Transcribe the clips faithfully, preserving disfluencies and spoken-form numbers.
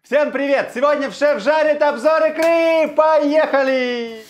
Всем привет! Сегодня в Шеф жарит обзор икры! Поехали!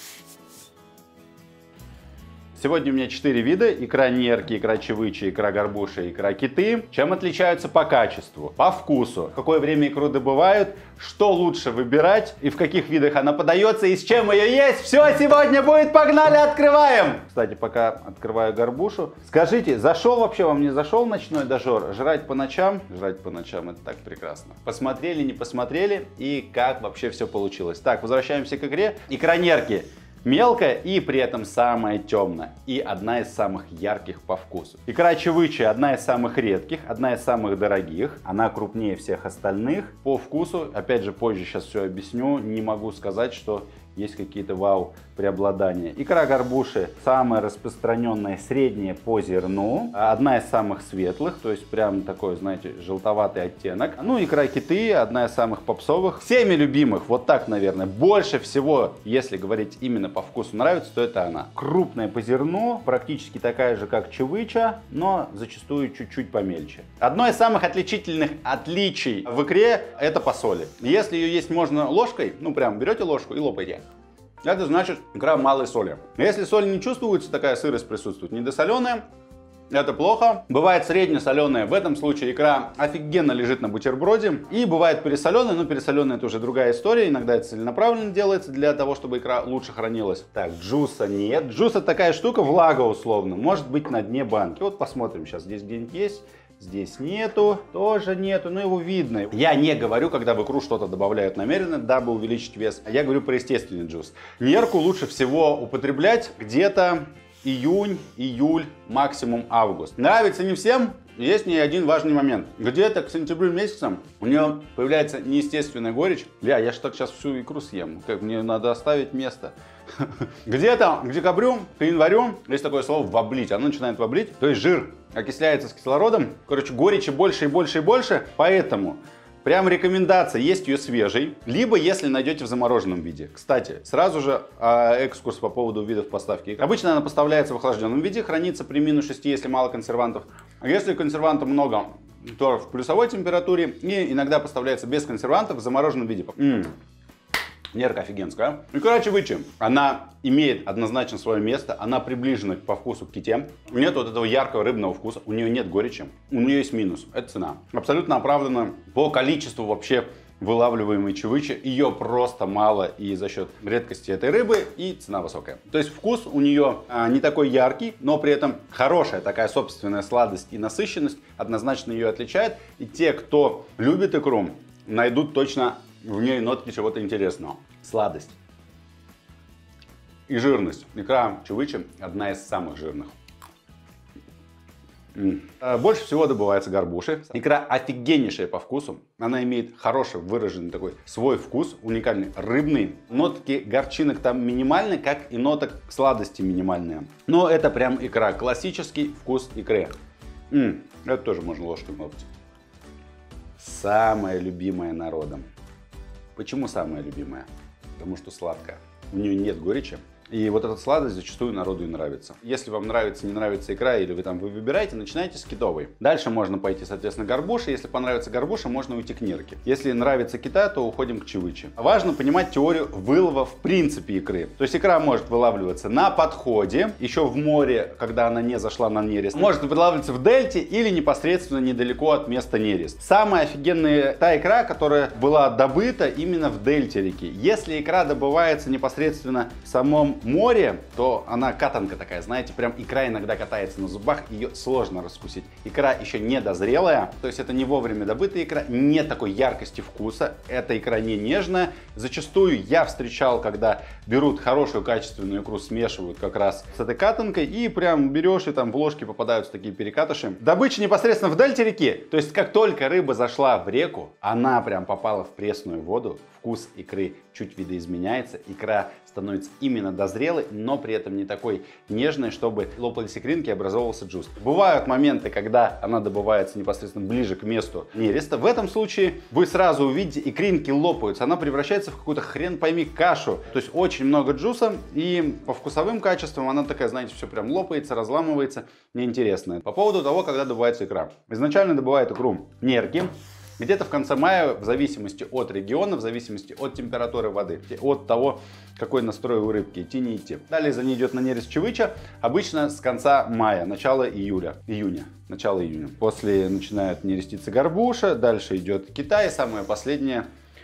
Сегодня у меня четыре вида: икра нерки, икра чевыча, икра горбуша, икра киты. Чем отличаются по качеству, по вкусу, в какое время икру добывают, что лучше выбирать и в каких видах она подается и с чем ее есть. Все сегодня будет, погнали, открываем! Кстати, пока открываю горбушу, скажите, зашел вообще вам, не зашел ночной дожор? Жрать по ночам? Жрать по ночам, это так прекрасно. Посмотрели, не посмотрели и как вообще все получилось. Так, возвращаемся к икре. Икра нерки. Мелкая и при этом самая темная. И одна из самых ярких по вкусу. Икра чевыча одна из самых редких, одна из самых дорогих. Она крупнее всех остальных. По вкусу, опять же, позже сейчас все объясню, не могу сказать, что есть какие-то вау преобладания. Икра горбуши самая распространенная, средняя по зерну. Одна из самых светлых, то есть прям такой, знаете, желтоватый оттенок. Ну, икра киты одна из самых попсовых. Всеми любимых, вот так, наверное, больше всего, если говорить именно по вкусу нравится, то это она. Крупная по зерну, практически такая же, как чевыча, но зачастую чуть-чуть помельче. Одно из самых отличительных отличий в икре — это по соли. Если ее есть можно ложкой, ну прям берете ложку и лопаете. Это значит икра малой соли. Если соль не чувствуется, такая сырость присутствует, недосоленая, это плохо. Бывает среднесоленая, в этом случае икра офигенно лежит на бутерброде. И бывает пересоленая, но пересоленая это уже другая история. Иногда это целенаправленно делается для того, чтобы икра лучше хранилась. Так, джуса нет. Джус — это такая штука, влага условно, может быть на дне банки. Вот посмотрим сейчас, здесь где-нибудь есть. Здесь нету, тоже нету, но его видно. Я не говорю, когда в икру что-то добавляют намеренно, дабы увеличить вес. Я говорю про естественный джус. Нерку лучше всего употреблять где-то июнь, июль, максимум август. Нравится не всем. Есть не один важный момент. Где-то к сентябрю месяцам у нее появляется неестественная горечь. Бля, я же так сейчас всю икру съем. Как мне надо оставить место. Где-то к декабрю, к январю, есть такое слово воблить. Оно начинает воблить. То есть жир окисляется с кислородом. Короче, горечи больше и больше и больше. Поэтому прям рекомендация есть ее свежей, либо если найдете в замороженном виде. Кстати, сразу же э, экскурс по поводу видов поставки. Обычно она поставляется в охлажденном виде, хранится при минус шести, если мало консервантов. А если консервантов много, то в плюсовой температуре. И иногда поставляется без консервантов в замороженном виде. М-м. Нерка офигенская. Икра чевыча. Она имеет однозначно свое место. Она приближена по вкусу к ките. Нет вот этого яркого рыбного вкуса. У нее нет горечи. У нее есть минус. Это цена. Абсолютно оправданно по количеству вообще вылавливаемой чевычи. Ее просто мало и за счет редкости этой рыбы, и цена высокая. То есть вкус у нее а, не такой яркий, но при этом хорошая такая собственная сладость и насыщенность однозначно ее отличает. И те, кто любит икру, найдут точно в ней нотки чего-то интересного. Сладость и жирность. Икра чевыча одна из самых жирных. М. Больше всего добывается горбуши. Икра офигеннейшая по вкусу. Она имеет хороший выраженный такой свой вкус, уникальный, рыбный. Нотки горчинок там минимальные, как и ноток сладости минимальные. Но это прям икра. Классический вкус икры. М. Это тоже можно ложкой лопать. Самая любимая народом. Почему самая любимая? Потому что сладкая. У нее нет горечи. И вот эта сладость зачастую народу и нравится. Если вам нравится, не нравится икра, или вы там вы выбираете, начинайте с китовой. Дальше можно пойти, соответственно, горбуша. Если понравится горбуша, можно уйти к нерке. Если нравится кита, то уходим к чевыче. Важно понимать теорию вылова в принципе икры. То есть икра может вылавливаться на подходе, еще в море, когда она не зашла на нерест. Может вылавливаться в дельте или непосредственно недалеко от места нерест. Самая офигенная та икра, которая была добыта именно в дельте реки. Если икра добывается непосредственно в самом море, то она катанка такая, знаете, прям икра иногда катается на зубах, ее сложно раскусить. Икра еще не дозрелая, то есть это не вовремя добытая икра, нет такой яркости вкуса, эта икра не нежная. Зачастую я встречал, когда берут хорошую качественную икру, смешивают как раз с этой катанкой и прям берешь, и там в ложке попадаются такие перекатыши. Добыча непосредственно в дельте реки, то есть как только рыба зашла в реку, она прям попала в пресную воду, вкус икры чуть видоизменяется, икра становится именно дозрелой, но при этом не такой нежной, чтобы лопались икринки и образовывался джус. Бывают моменты, когда она добывается непосредственно ближе к месту нереста. В этом случае вы сразу увидите, икринки лопаются, она превращается в какую-то хрен пойми кашу. То есть очень много джуса, и по вкусовым качествам она такая, знаете, все прям лопается, разламывается, неинтересная. По поводу того, когда добывается икра. Изначально добывают икру нерки. Где-то в конце мая, в зависимости от региона, в зависимости от температуры воды, от того, какой настрой у рыбки, идти не идти. Далее за ней идет на нерест чевыча, обычно с конца мая, начало июля, июня, начало июня. После начинают нереститься горбуша, дальше идет Китай, самое последнее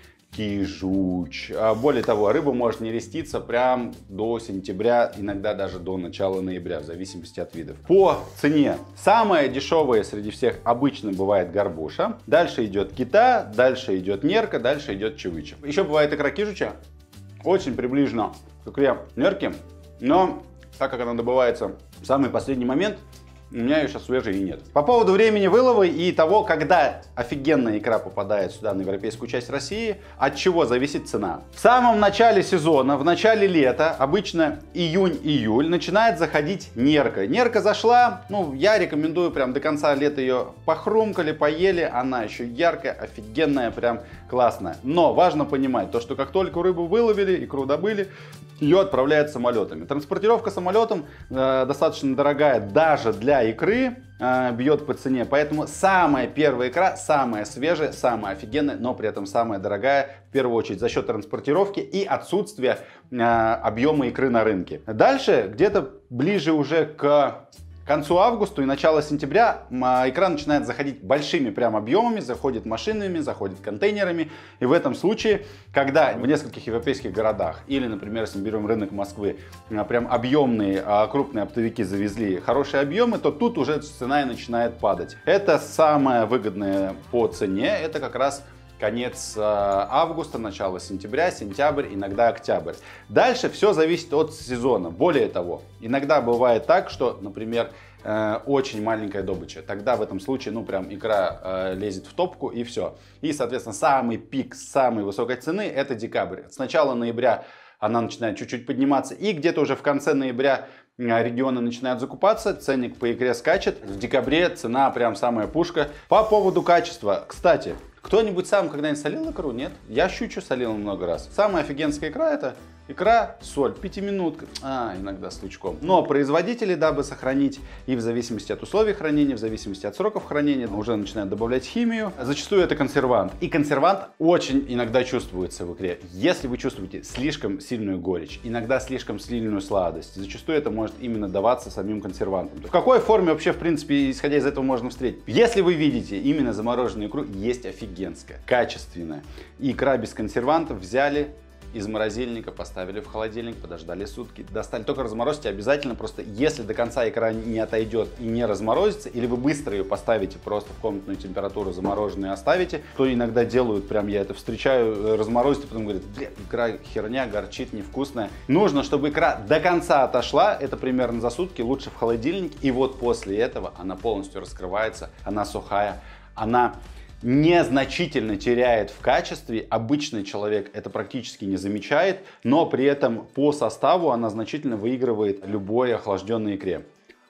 кижуч. Более того, рыба может нереститься прям до сентября, иногда даже до начала ноября, в зависимости от видов. По цене самая дешевая среди всех обычно бывает горбуша, дальше идет кита, дальше идет нерка, дальше идет чевыча. Еще бывает икра кижуча, очень приближена к икре нерки, но так как она добывается в самый последний момент, у меня ее сейчас свежей и нет. По поводу времени вылова и того, когда офигенная икра попадает сюда, на европейскую часть России, от чего зависит цена. В самом начале сезона, в начале лета, обычно июнь-июль, начинает заходить нерка. Нерка зашла, ну, я рекомендую прям до конца лета ее похрумкали, поели, она еще яркая, офигенная, прям классная. Но важно понимать, то, что как только рыбу выловили, икру добыли, ее отправляют самолетами. Транспортировка самолетом э, достаточно дорогая даже для икры, э, бьет по цене. Поэтому самая первая икра, самая свежая, самая офигенная, но при этом самая дорогая, в первую очередь за счет транспортировки и отсутствия э, объема икры на рынке. Дальше, где-то ближе уже к К концу августа и начала сентября икра начинает заходить большими прям объемами, заходит машинами, заходит контейнерами. И в этом случае, когда в нескольких европейских городах, или, например, если мы берем рынок Москвы, прям объемные крупные оптовики завезли хорошие объемы, то тут уже цена начинает падать. Это самое выгодное по цене, это как раз конец августа, начало сентября, сентябрь, иногда октябрь. Дальше все зависит от сезона. Более того, иногда бывает так, что, например, очень маленькая добыча. Тогда в этом случае, ну, прям икра лезет в топку и все. И, соответственно, самый пик самой высокой цены — это декабрь. С начала ноября она начинает чуть-чуть подниматься, и где-то уже в конце ноября регионы начинают закупаться, ценник по икре скачет. В декабре цена прям самая пушка. По поводу качества, кстати, кто-нибудь сам когда-нибудь солил икру? Нет? Я щучу солил много раз. Самая офигенская икра — это икра, соль, пятиминутка, а, иногда с лучком. Но производители, дабы сохранить и в зависимости от условий хранения, в зависимости от сроков хранения, уже начинают добавлять химию. Зачастую это консервант. И консервант очень иногда чувствуется в икре. Если вы чувствуете слишком сильную горечь, иногда слишком сильную сладость, зачастую это может именно даваться самим консервантом. В какой форме вообще, в принципе, исходя из этого можно встретить? Если вы видите именно замороженную икру, есть офигенская, качественная. И икра без консервантов взяли из морозильника, поставили в холодильник, подождали сутки, достали. Только разморозьте обязательно, просто если до конца икра не отойдет и не разморозится, или вы быстро ее поставите просто в комнатную температуру замороженную и оставите, то иногда делают, прям я это встречаю, разморозите, потом говорят, бля, икра херня, горчит, невкусная. Нужно, чтобы икра до конца отошла, это примерно за сутки, лучше в холодильник, и вот после этого она полностью раскрывается, она сухая, она незначительно теряет в качестве. Обычный человек это практически не замечает, но при этом по составу она значительно выигрывает любой охлажденной икре.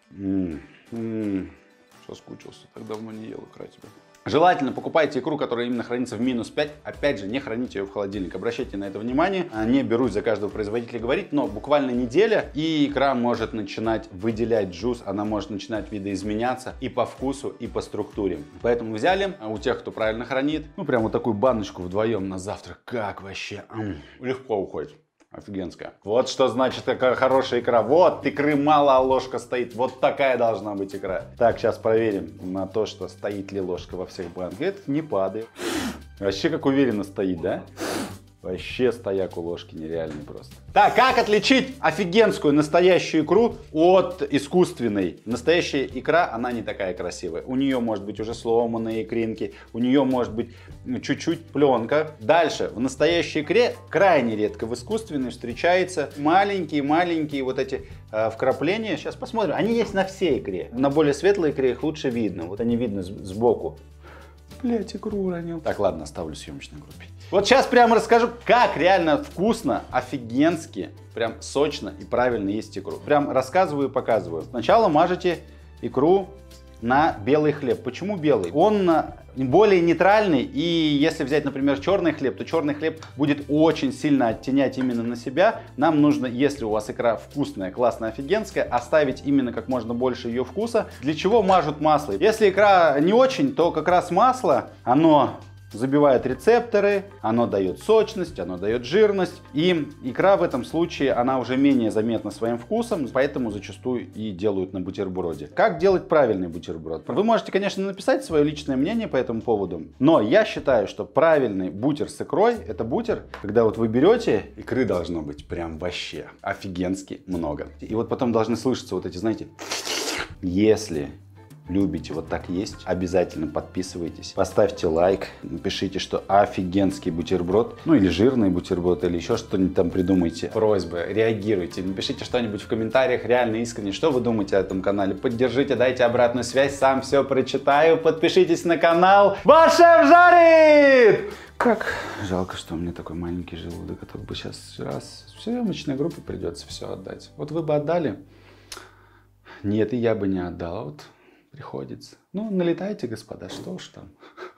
М-м-м. Соскучился, так давно не ел икра тебя. Желательно покупайте икру, которая именно хранится в минус пять. Опять же, не храните ее в холодильник. Обращайте на это внимание. Не берусь за каждого производителя говорить, но буквально неделя, и икра может начинать выделять джус, она может начинать видоизменяться и по вкусу, и по структуре. Поэтому взяли, у тех, кто правильно хранит, ну прям вот такую баночку вдвоем на завтрак. Как вообще? М-м, легко уходит. Офигенская. Вот что значит такая хорошая икра. Вот икры мало, а ложка стоит. Вот такая должна быть икра. Так, сейчас проверим на то, что стоит ли ложка во всех банках. Это не падает. Вообще как уверенно стоит, да? Вообще стояк у ложки нереальный просто. Так, как отличить офигенскую настоящую икру от искусственной? Настоящая икра, она не такая красивая. У нее может быть уже сломанные икринки, у нее может быть чуть-чуть пленка. Дальше, в настоящей икре крайне редко, в искусственной встречаются маленькие-маленькие вот эти э, вкрапления. Сейчас посмотрим. Они есть на всей икре. На более светлой икре их лучше видно. Вот они видны сбоку. Блять, икру уронил. Так, ладно, оставлю съемочной группе. Вот сейчас прямо расскажу, как реально вкусно, офигенски, прям сочно и правильно есть икру. Прям рассказываю и показываю. Сначала мажете икру на белый хлеб. Почему белый? Он более нейтральный, и если взять, например, черный хлеб, то черный хлеб будет очень сильно оттенять именно на себя. Нам нужно, если у вас икра вкусная, классная, офигенская, оставить именно как можно больше ее вкуса. Для чего мажут масло? Если икра не очень, то как раз масло, оно забивает рецепторы, оно дает сочность, оно дает жирность. И икра в этом случае, она уже менее заметна своим вкусом, поэтому зачастую и делают на бутерброде. Как делать правильный бутерброд? Вы можете, конечно, написать свое личное мнение по этому поводу, но я считаю, что правильный бутер с икрой — это бутер, когда вот вы берете, икры должно быть прям вообще офигенски много. И вот потом должны слышаться вот эти, знаете, если любите вот так есть, обязательно подписывайтесь, поставьте лайк, напишите, что офигенский бутерброд, ну или жирный бутерброд, или еще что-нибудь там придумайте. Просьбы, реагируйте, напишите что-нибудь в комментариях, реально искренне, что вы думаете о этом канале, поддержите, дайте обратную связь, сам все прочитаю, подпишитесь на канал. Ваш шеф жарит! Как жалко, что у меня такой маленький желудок, а то бы сейчас раз в съемочной группе придется все отдать. Вот вы бы отдали? Нет, и я бы не отдал, вот приходится. Ну, налетайте, господа, что уж там.